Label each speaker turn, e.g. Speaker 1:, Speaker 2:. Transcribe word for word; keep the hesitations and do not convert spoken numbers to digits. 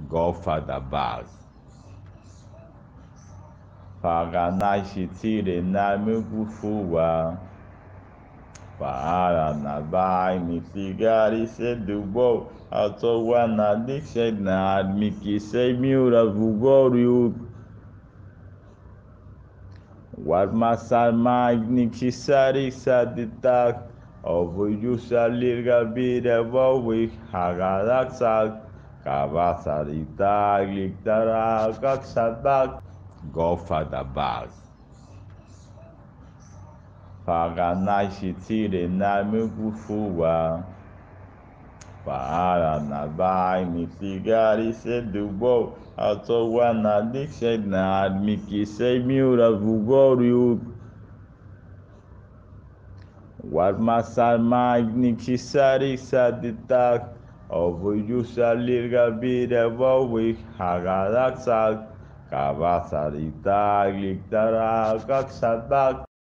Speaker 1: Godfather bag. Paganai shitire na mikufuwa. Para na bai misigari sedubo. Atowa na dikshe na mikise miura vugoriu. What masal magnikisari saditak. Ovuyu salirga bide vowi hagaraksak. Abassa liktara kaksatak. Godfather bag. Paganai shitire na mikufuwa. Para na bai misigari sedubo. Atowa na dikshe na mikise miura vugoriu. What masal magnikisari saditak. Ovuyu salirga bide vowi hagaraksak. Abassa liktara kaksatak.